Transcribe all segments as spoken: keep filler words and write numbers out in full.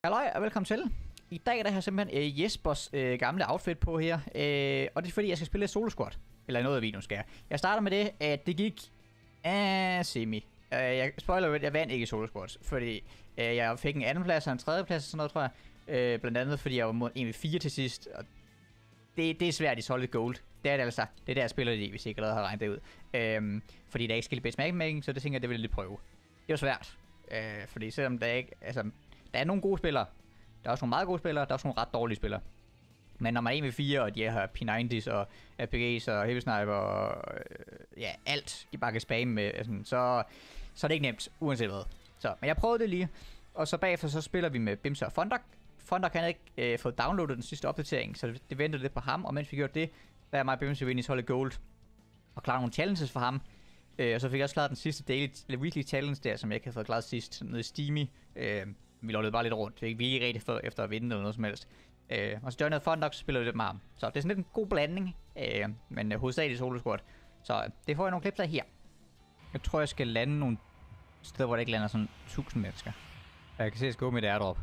Halløj og velkommen til. I dag der har jeg simpelthen øh, Jespers øh, gamle outfit på her. Øh, og det er fordi, jeg skal spille et solo squad. Eller noget af videoen skal jeg. Jeg starter med det, at det gik øh, semi. Øh, jeg spoiler jo, jeg vandt ikke i solo squads. Fordi øh, jeg fik en anden plads og en tredje plads og sådan noget, tror jeg. Øh, blandt andet fordi jeg var mod en v fire til sidst. Og det, det er svært i Solid Gold. Det er det altså. Det er der jeg spiller det i, hvis jeg ikke allerede har regnet det ud. Øh, fordi der er ikke skill based matchmaking, så det tænker jeg, det vil jeg lidt prøve. Det er jo svært. Øh, fordi selvom der ikke... Altså, der er nogle gode spillere. Der er også nogle meget gode spillere, der er også nogle ret dårlige spillere. Men når man er en v fire, og de har P halvfems og R P G's og Heavy Sniper og øh, ja, alt, de bare kan spamme med, altså, så, så er det ikke nemt, uanset hvad. Så, men jeg prøvede det lige, og så bagefter så spiller vi med Bimse og Fondak. Fondak han ikke øh, fået downloadet den sidste opdatering, så det, det ventede lidt på ham, og mens vi gjorde det, der er mig og Bimse ind i Solid Gold og klarede nogle challenges for ham. Øh, og så fik jeg også klaret den sidste daily, weekly challenge der, som jeg ikke havde fået klaret sidst, nede i Steamy. Øh, Vi lollede bare lidt rundt. Vi er ikke rigtig for efter at vinde eller noget som helst. Øh, og så joinede Fondak, så spiller vi lidt med ham. Så det er sådan lidt en god blanding. Øh, men øh, hovedsageligt solo squad. Så øh, det får jeg nogle klips af her. Jeg tror, jeg skal lande nogle steder, hvor der ikke lander sådan tusind mennesker. Jeg kan se, at jeg skal gå med et airdrop.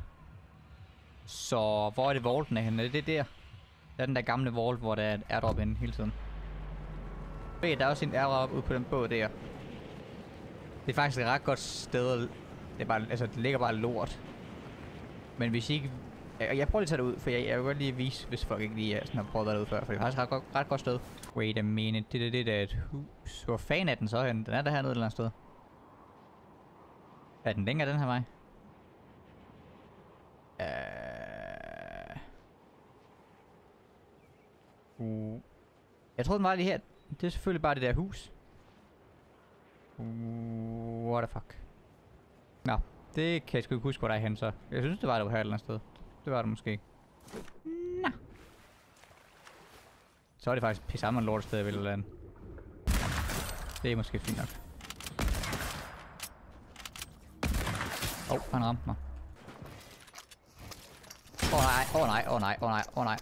Så hvor er det vaulten er henne? Er det der? Der er den der gamle vault, hvor der er et airdrop inde hele tiden. Okay, der er også en airdrop ude på den båd der. Det er faktisk et ret godt sted. Det, er bare, altså, det ligger bare lort. Men hvis I ikke... Jeg, jeg prøver lige at tage det ud, for jeg, jeg vil godt lige vise, hvis folk ikke lige sådan har prøvet at være derude før. For det er faktisk et ret, godt, ret godt sted. Wait a minute, det, det, det, det er et hus. Hvor fanden er den så hen? Den er der hernede et eller andet sted. Er den længere den her vej? Uh... Uh... Jeg troede den var lige her. Det er selvfølgelig bare det der hus. Uh... What the fuck? Nå, det kan jeg sgu ikke huske, hvor der er hen, så jeg synes, det var det her et eller andet sted. Det var det måske. Nå. Så er det faktisk pisse sammen lort sted, jeg vil eller andet. Det er måske fint nok. Åh, oh, han ramte mig. Åh oh, nej, åh oh, nej, åh oh, nej, åh oh, nej, åh oh, nej.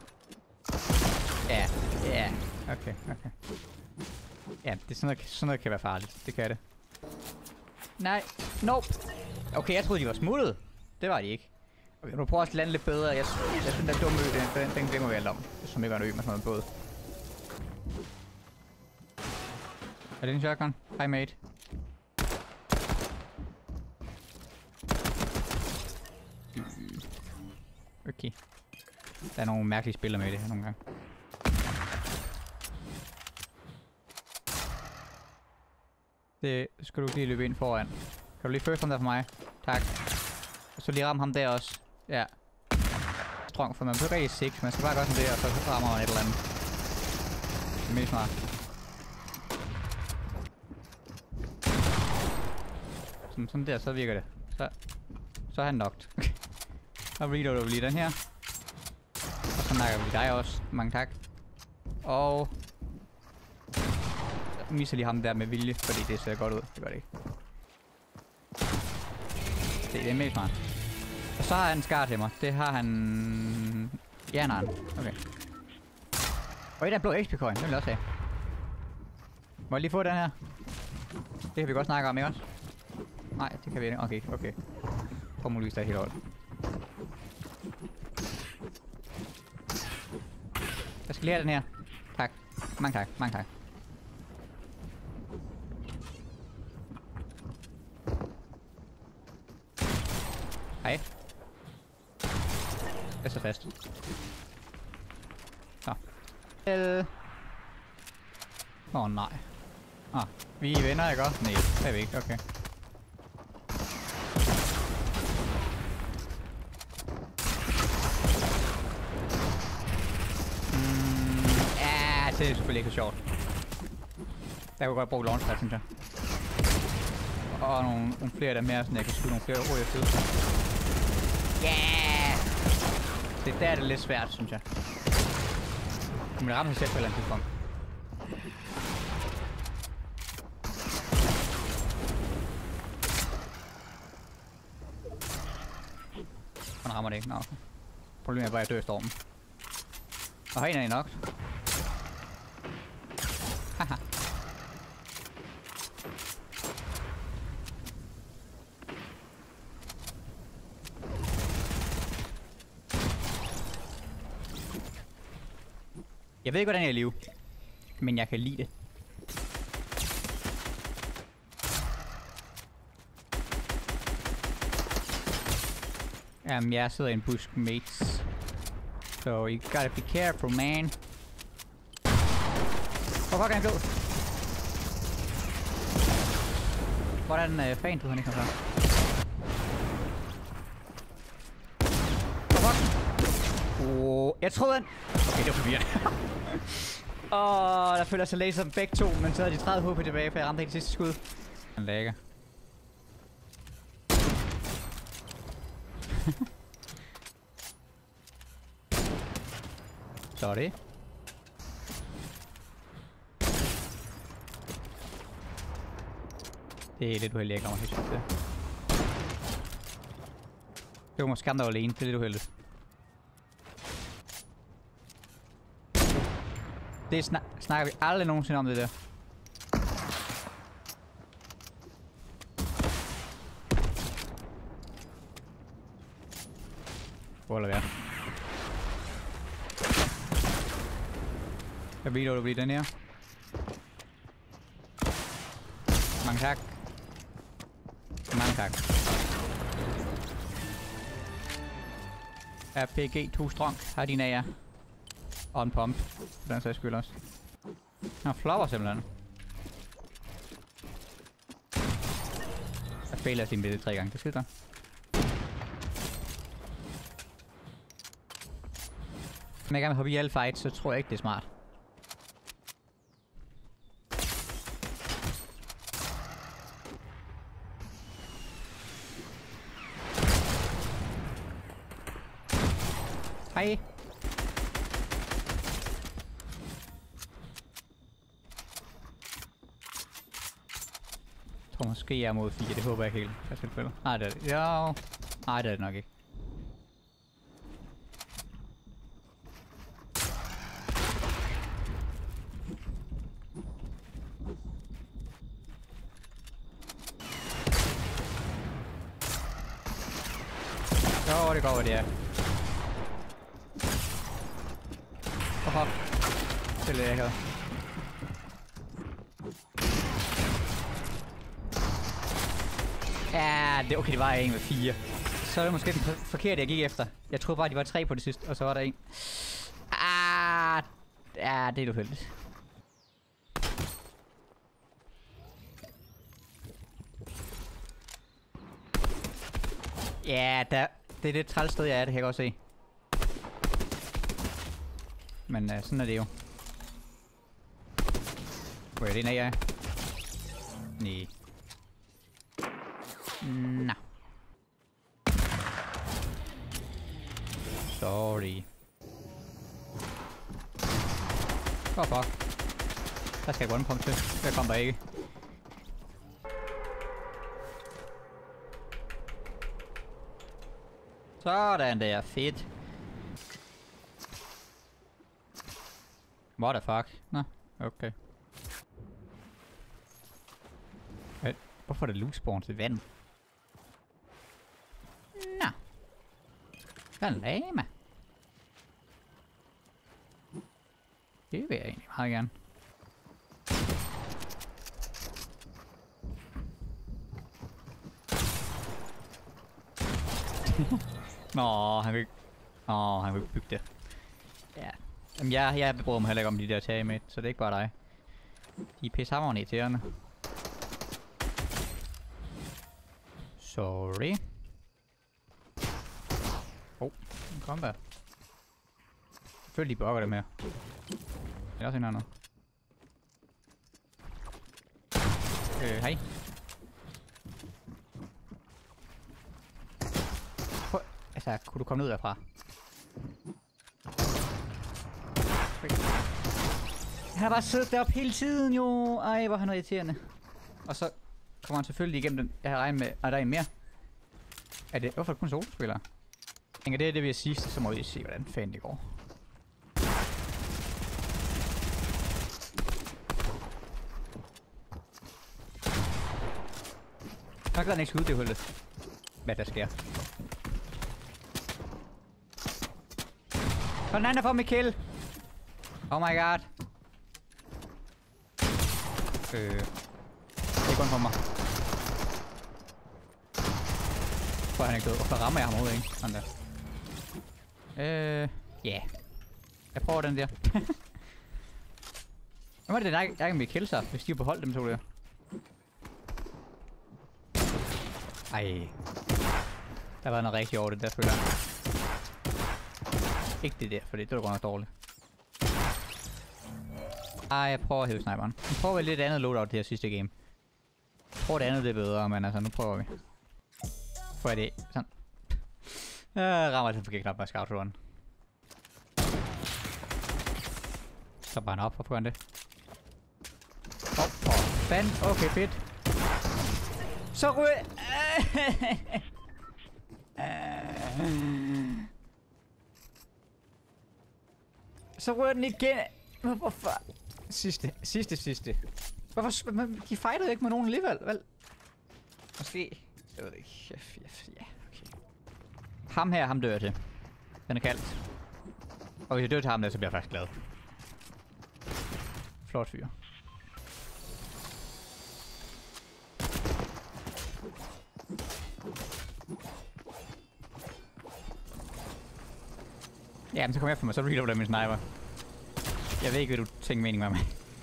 Ja, ja, okay, okay. Ja, det er sådan noget, sådan noget kan være farligt. Det kan det. Nej, nope. Okay, jeg troede, de var smuttet. Det var de ikke. Okay, nu prøver jeg at lande lidt bedre. Jeg, jeg synes, den der dumme ø, den, den, den glemmer vi alt om. Det er som ikke var en ø med sådan noget båd. Er det en shotgun? Hej, mate. Okay. Der er nogle mærkelige spillere med i det her nogle gange. Det skal du lige løbe ind foran. Kan du lige first ham der for mig? Tak. Og så lige ramme ham der også. Ja. Strong, for man behøver rigtig six. Man skal bare gøre sådan der, og så rammer man et eller andet. Det er mest smart. Sådan, sådan der, så virker det. Så, så er han knocked. Og reloader vi lige den her. Og så nakker vi dig også. Mange tak. Og... jeg misser lige ham der med vilje, fordi det ser godt ud. Det gør det ikke. Det, det er mest smart. Og så har han en skar til mig. Det har han... Ja, nej. Okay. Og i den blå X P coin, den vil jeg også have. Må jeg lige få den her? Det kan vi godt snakke om, ikke også? Nej, det kan vi ikke. Okay, okay. Prøv muligvis der helt over. Jeg skal lære den her. Tak. Mange tak, mange tak. Hej. Jeg er så fast. Så. Åh oh, nej. Ah, vi er venner, ikke også? Nej, det er vi ikke. Okay. Mm, ja, det er selvfølgelig ikke så sjovt. Der kunne godt bruge launchpad, synes jeg. Og nogle, nogle flere der mere, sådan jeg kan skyde nogle flere ord efter. Ja! Yeah! Det der er det lidt svært, synes jeg. Men det rammer sig selv på et eller andet tidspunkt. Han rammer det ikke. Nå. Problemet er bare, at jeg dør i stormen. Og en er i nok. Haha. Jeg ved ikke, hvordan jeg er i live. Men jeg kan lide det. Jamen, jeg sidder i en busk, mates. So you gotta be careful, man. Hvor fuck er han død? Hvordan øh, fan du han ikke har. Hvor fuck? Oh, jeg troede han... Okay, det var forvirrende. Åh, oh, der føler sig laser begge to, men så havde de tredive H P tilbage, for jeg ramte ikke det sidste skud. Han lægger. Sorry. Det er lidt uheldigt, jeg kommer helt til. Det var måske ham, der var alene. Det er lidt uheldigt. Det snak snakker vi aldrig nogensinde om, det der. Hvor er det værd? Jeg ved, at du bliver den her. Mange tak. Mange tak. R P G to strong. Har din af jer. Og en pump. For den sags skyld også. Nå, flopper simpelthen. Jeg fejler sin billede tre gange. Det skidt der. Men jeg gerne vil hoppe i alle fights, så tror jeg ikke, det er smart. Hej. Jeg tror måske jeg er mod fire, det håber jeg ikke helt. Tilfælde. Nej, det er det. Jo. Nej, det er det nok ikke. Jo, det går, hvad det er. Hop. Det er lidt ægget. Ja, det, okay, det var en med fire. Så er det måske den forkerte, jeg gik efter. Jeg troede bare, de var tre på det sidste, og så var der en. Ah, ja, det er uheldigt. Ja, der, det er det træls sted, jeg er, det kan jeg godt se. Men uh, sådan er det jo. Hvor er det en af jer? Næh. Nå. Sorry. Åh, oh, fuck. Der skal jeg gå en punkt til. Jeg kommer der ikke. Sådan der, fedt. What the fuck? Nå, okay. Hvad? Hvorfor er det loot spawn til vand? Nå. Hvad lama? Det vil jeg egentlig meget gerne. Nå, han vil... Nå, han vil bygge det. Ja. Jamen, jeg, jeg bryder mig heller ikke om de der tage med, så det er ikke bare dig. De er pissehammerende irriterende. Sorry. Åh, oh, kom der. Selvfølgelig de bugger det med. Det er også en anden. Øh, hej. Prøv, altså, kunne du komme ned derfra? Han har bare siddet deroppe hele tiden, jo. Ej, hvor han er irriterende. Og så kommer han selvfølgelig igennem den. Jeg har regnet med... Er der en mere? Er det... Hvorfor er det kun solospillere? Tænker det er det, vi er sidste, så må vi se, hvordan fanden det går. Jeg kan ikke skyde det hullet. Hvad der sker. Og den anden får mig kill. Oh my god. Øh. Det er kun for mig. Hvor er han ikke død? Hvorfor rammer jeg ham overhovedet ikke? Sådan der. Øh. Ja. Yeah. Jeg prøver den der. Hvad var det, der ikke kan blive kill sig, hvis de har beholdt dem to der? Ej. Der var noget rigtig over det der, føler jeg. Ikke det der, for det var godt nok dårligt. Ej, jeg prøver at hæve sniperen. Jeg prøver lidt andet loadout det her sidste game. Jeg tror det andet det er bedre, men altså nu prøver vi. Får jeg det sådan. Jeg rammer den forkert knap med scout-run. Så bare han op, hvorfor gør han det? Åh, oh, oh, fanden, okay fedt. Så ryger... Så ryger den igen. Hvorfor? Sidste, sidste, sidste. Hvorfor? De fightede ikke med nogen alligevel, vel? Måske. Jeg ved ikke. Ja, okay. Ham her, ham dør jeg til. Den er kaldt. Og hvis jeg dør til ham der, så bliver jeg faktisk glad. Flot fyr. Ja, men så kommer jeg for mig, så reloader jeg min sniper. Jeg ved ikke, hvad du tænker mening med mig.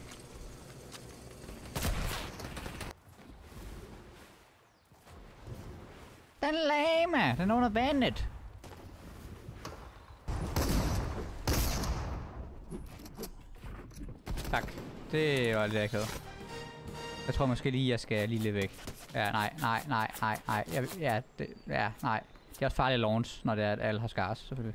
Den lame! Den er under vandet! Tak. Det var lidt akavet. Jeg tror måske lige, jeg skal lige lidt væk. Ja, nej, nej, nej, nej, nej. Jeg, ja, det, ja, nej. Det er også farligt launch, når det er, at alle har scars, selvfølgelig.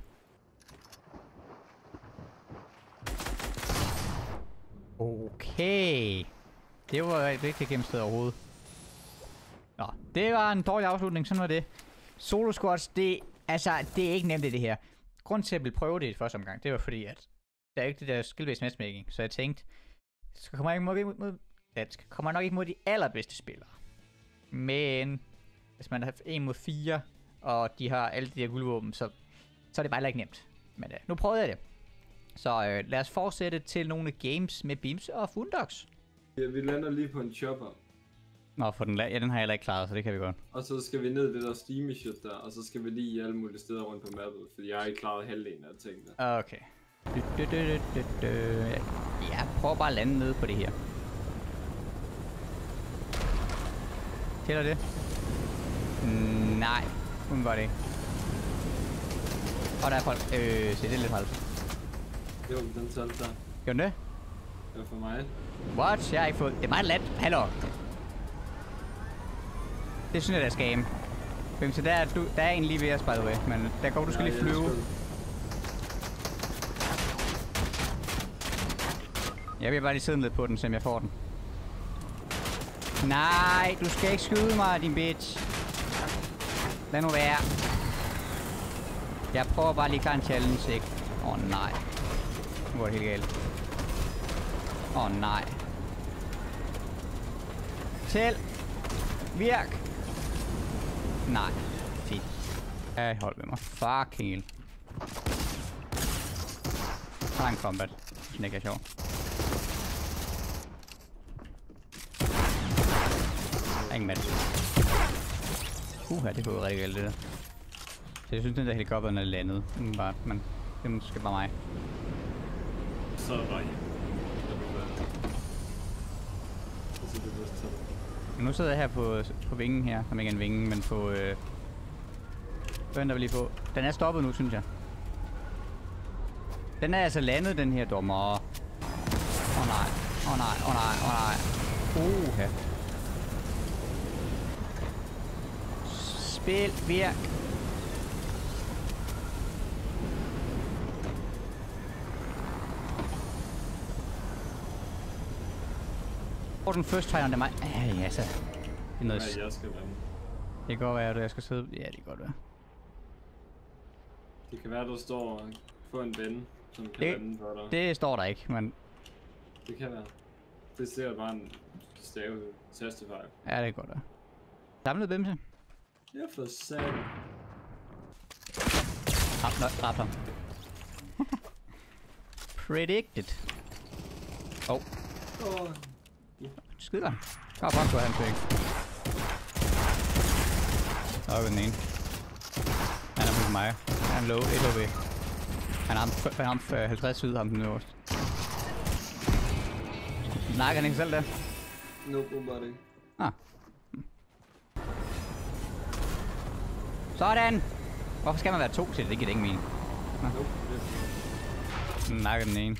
Okay. Det var et vigtigt gennemsted overhovedet. Nå, det var en dårlig afslutning, sådan var det. Solo squads, det, altså, det er ikke nemt det her. Grunden til at jeg ville prøve det i første omgang, det var fordi, at der er ikke det der skill-based matchmaking. Så jeg tænkte, så kommer jeg ikke mod, mod dansk. Kommer jeg nok ikke mod de allerbedste spillere. Men hvis man har en mod fire, og de har alle de her guldvåben, så, så er det bare ikke nemt. Men uh, nu prøvede jeg det. Så øh, lad os fortsætte til nogle games med Bimse og Fundox. Ja, vi lander lige på en chopper. Nå, for den, ja, den har jeg heller ikke klaret, så det kan vi godt. Og så skal vi ned det der steamy shit der, og så skal vi lige i alle mulige steder rundt på mappet, fordi jeg har ikke klaret halvdelen af tingene. Okay. Du, du, du, du, du, du. Jeg prøver bare at lande nede på det her. Tæller det? Mm, nej, hun gør det ikke. Og der er folk. Øh, se, det er lidt halvt. Jo, den talte der. Gjorde den det? Det var for mig. What? Jeg har ikke fået... Det er meget let. Hallo. Det synes jeg, der er skam. Så der er, du, der er en lige ved os, by the way. Men der går du skal ja, lige flyve. Jeg vil bare lige sidde lidt på den, så jeg får den. Nej, du skal ikke skyde mig, din bitch. Lad nu være. Jeg prøver bare lige at klare en challenge, ikke? Åh oh, nej. Nu går det helt galt. Åh oh, nej. Tæl. Virk. Nej. Fint. Jeg hold med mig. Fucking hell. Der er en combat. Den ikke er sjov. Der er ingen match. Uha, det går rigtig galt det der. Så jeg synes, den der helikopter er landet. Bare, men det er måske bare mig. Så er det bare nu sidder jeg her på, på vingen her, som ikke er en vinge, men på... Øh, venter vi lige på. Den er stoppet nu, synes jeg. Den er altså landet, den her dommer. Åh oh, nej, åh oh, nej, åh oh, nej, åh oh, nej. Uha. Spil, virk. Og den første tegner, det er mig. Ej, altså. Det er noget... Nej, jeg skal være. Det kan godt være, at jeg skal sidde... Ja, det kan godt være. Det kan være, at du står og får en ven, som kan det, vende for dig. Det står der ikke, men... Det kan være. Det er sikkert bare en stave tastefejl. Ja, det kan godt være. Samlet bimse. Ja, for satan. Dræb ham. Predicted. Åh. Oh. Åh. Skid godt. Kom bare på hans væg. Så er den ene. Han er på mig. Han er low, et O V. Han har ham halvtreds syd, ham den øverste. Snakker han ikke selv der? Nope, åbenbart ikke. Ah. Sådan! Hvorfor skal man være to til? Det giver ingen mening. Ah. Nope, det Nakker den ene.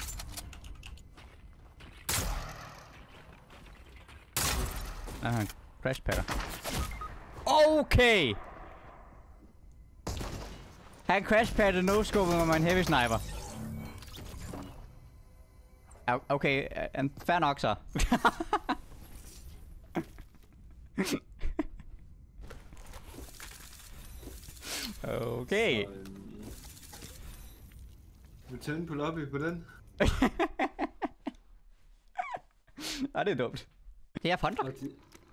Der har en crash patter. Okay! Han crash paddede no-scopet med en heavy sniper. Okay, uh, fair nok så. Okay. Så, øhm, vil tænde på lobby på den? Ah, det er dumt. Det er Fonder. Okay.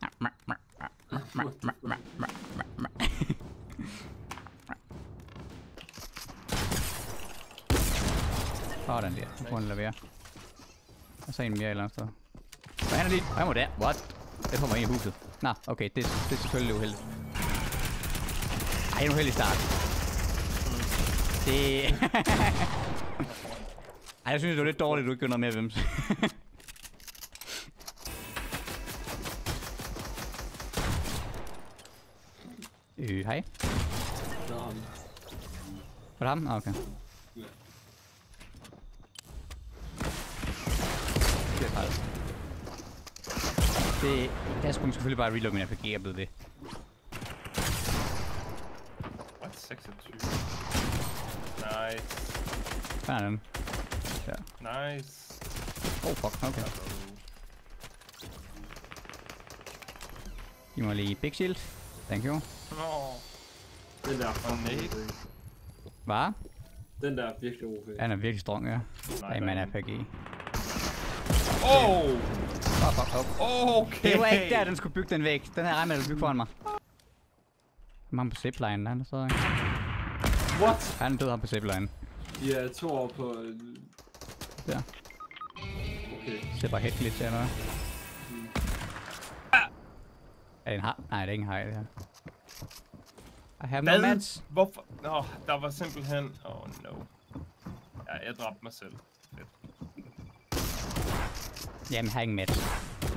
Sådan der. Nu får han levere. Og så en mere et eller andet sted. Så han er lige... Han var der. What? Det får mig ind i huset. Nå, okay. Det, det er selvfølgelig uheldigt. Ej, en uheldig start. Det... Ej, jeg synes, det var lidt dårligt, at du ikke gør noget mere vims. øh, hej. Det er ham. Var det ham? Ah, okay. Ja. Det er træls. Det... Der skulle man selvfølgelig bare reload min R P G, er blevet det. What? seksogtyve. Nice. Hvad er den? Ja. Nice. Oh fuck, okay. Giv mig lige big shield. Thank you. Nå. Den der er fucking nej. O P. Hvad? Den der er virkelig O P. Han er virkelig strong, ja. Nej, Ej, man er nej. R P G. Oh! Fuck, fuck, fuck. Okay. Det var ikke der, den skulle bygge den væg. Den her regn med, at bygge foran mig. Han er på zipline, han er så ikke. What? Han er død, han på zipline. De er to år på... øh, Der. Okay. Det ser bare helt lidt til, eller hvad? Mm. Er det en har? Nej, det er ikke en hej, det her. I have Hvad? no mats. Hvorfor? Nå, der var simpelthen... Oh no. Ja, jeg dræbte mig selv. Fedt. Jamen, jeg har ingen mats. Kom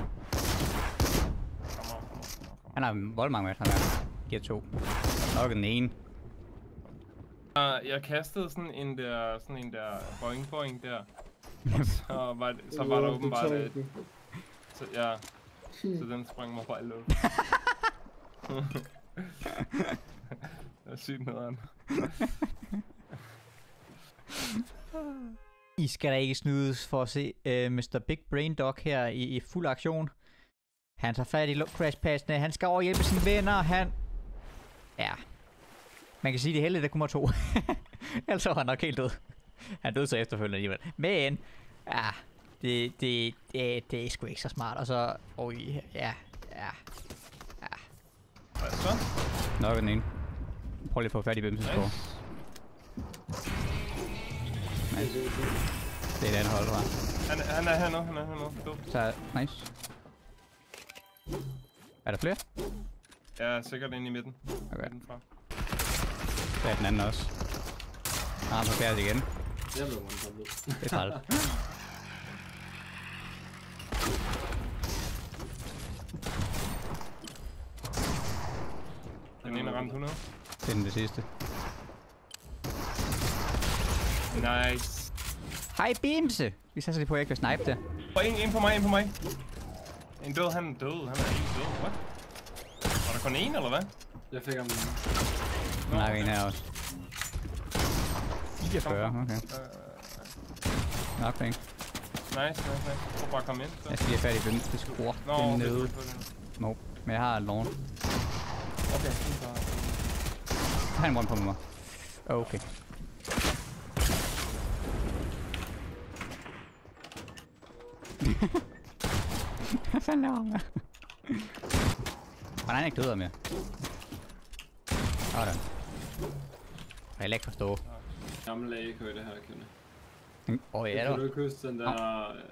on, kom on, kom on. Han har vold mange mats, han er. Giver to. Nok den ene. Uh, jeg kastede sådan en der, sådan en der boing boing der. Og så var, det, så var der åbenbart et, så, ja, så den sprang mig bare i luften. Det var sygt nederen. I skal da ikke snydes for at se uh, mister Big Brain Dog her i, i fuld aktion. Han tager fat i crash passene. Han skal over og hjælpe sine venner. Han... Ja. Man kan sige, det er heldigt, at kommer to. Ellers var han nok helt død. Han døde så efterfølgende alligevel. Men... Ja. Det, det, det, det er sgu ikke så smart. Og så... Oj, ja. Ja. Ja. Hvad så? Nok den ene. Prøv lige at få fat i bimsens på. Nice. Det er et andet hold, hva'? Han, han er her nu, han er her nu. Dumt. Så, nice. Er der flere? Jeg er sikkert inde i midten. Okay. Midten fra. Der er den anden også. Ah, han får færdig igen. Jeg blev one-tappet. Det er trælt. Den ene ramte hundrede. Det er den det sidste. Nice. Hej Bimse! Vi satser lige på, at jeg ikke vil snipe det. Og en, en på mig, en på mig. En død, han er død. Han er helt død. What? Var der kun en, eller hvad? Jeg fik ham lige. Der er en her også. fireogfyrre, okay. Uh, Nok penge. nice, nice, nice. Prøv bare at komme ind. Så. Jeg skal lige have fat i bimse. Det skruer. Nå, Det er okay, nede. det er det. Nope. Men jeg har lawn. Okay, fint bare. Der er en one på mig. Okay. Hvad fanden laver han? Hvordan er ikke død mere? Sådan. Jeg kan ikke forstå. Gammel A K i det her, kende. Åh oh, ja, Kan det du var... ikke huske den der... Øh,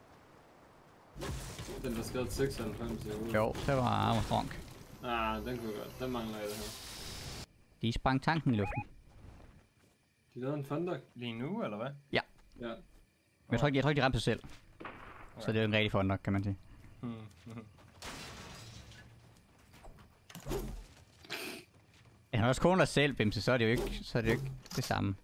den der skrev seksoghalvfems i hovedet? Jo, det var Armstrong. Ah, den kunne jeg godt. Den mangler jeg det her. De sprang tanken i luften. De lavede en thunder. Lige nu, eller hvad? Ja. Ja. Men jeg tror ikke, jeg tror ikke de ramte sig selv. Så det er jo en rigtig fond nok, kan man sige. Hmm. hmm. Ja, han har også kun dig selv, Bimse, så er det jo ikke, så er det jo ikke det samme.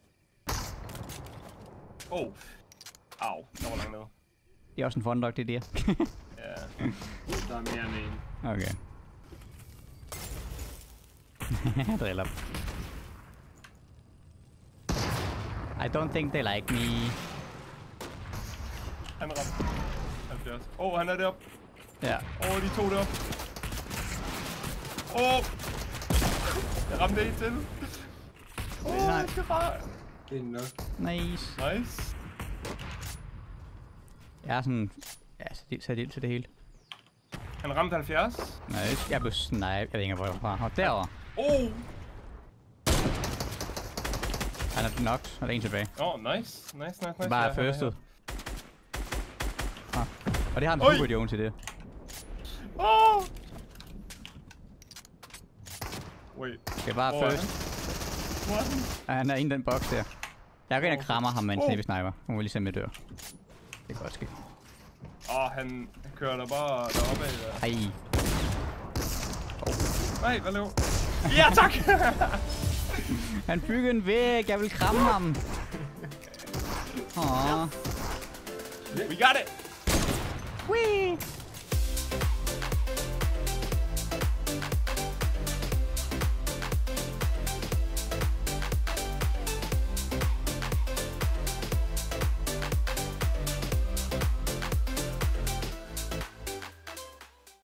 Oh. Au, der var langt ned. Det er også en fond nok, det der. Ja. Der er mere end en. Okay. Driller. I don't think they like me. Han ramte. halvfjerds. Åh, oh, han er deroppe. Ja. Åh, oh, de to deroppe. Åh! Oh. Jeg ramte en til. Åh, oh, jeg skal bare... Det er nok. Nice. Nice. Jeg er sådan... Ja, sat sat ild til det hele. Han ramte halvfjerds. Nice. Jeg blev snipe. Jeg ved ikke, hvor jeg var. Og derovre. Oh! Han er knocked. Og der er en tilbage. Åh, oh, nice. Nice, nice, nice. Bare Ja, han er firstet. her. Ah. Og det har en Oj! super Jones til det. Åh! Oh! Wait. Det er bare Hvor er first. Hvor er han? Ja, han er inde i den boks der. Jeg går ind og Oh. krammer ham med en Oh. sniper sniper. Nu må vi lige se, om jeg dør. Det kan godt ske. Åh, oh, han kører der bare deroppe af. Der. Ej. Nej, hvad laver Ja, tak! Han byggede en væg. Jeg vil kramme ham. Åh. We got it! Whee!